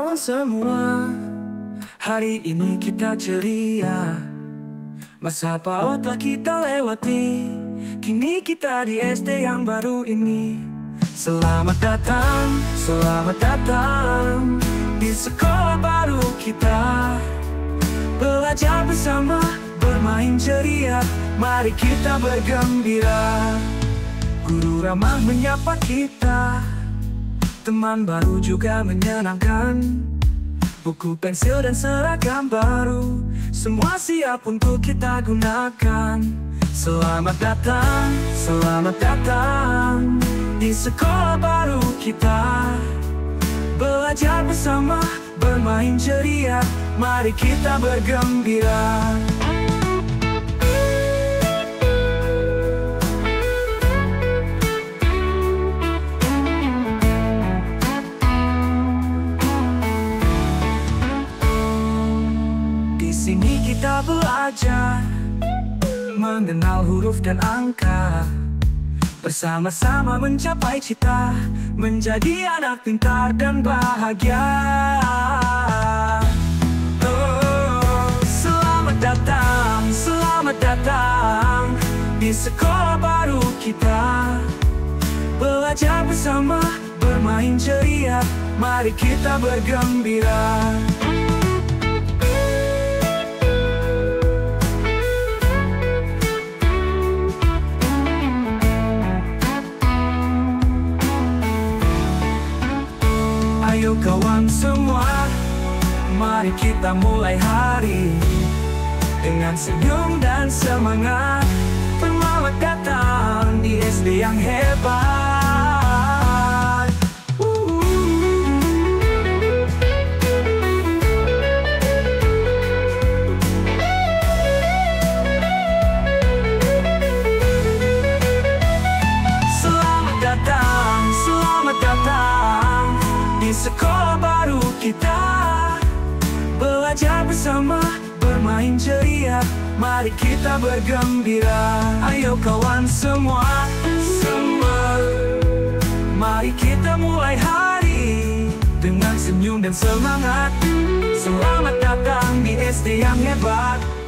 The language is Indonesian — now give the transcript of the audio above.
kawan semua, hari ini kita ceria. Masa PAUD telah kita lewati, kini kita di SD yang baru ini. Selamat datang di sekolah baru kita. Belajar bersama, bermain ceria, mari kita bergembira. Guru ramah menyapa kita, teman baru juga menyenangkan. Buku, pensil, dan seragam baru, semua siap untuk kita gunakan. Selamat datang di sekolah baru kita. Belajar bersama, bermain ceria, mari kita bergembira. Di sini kita belajar mengenal huruf dan angka, bersama-sama mencapai cita, menjadi anak pintar dan bahagia. Oh, selamat datang di sekolah baru kita. Belajar bersama, bermain ceria, mari kita bergembira. Ayo kawan semua, mari kita mulai hari dengan senyum dan semangat. Selamat datang di SD yang hebat. Selamat datang di sekolah baru kita. Belajar bersama, bermain ceria, mari kita bergembira. Ayo kawan semua, mari kita mulai hari dengan senyum dan semangat. Selamat datang di SD yang hebat.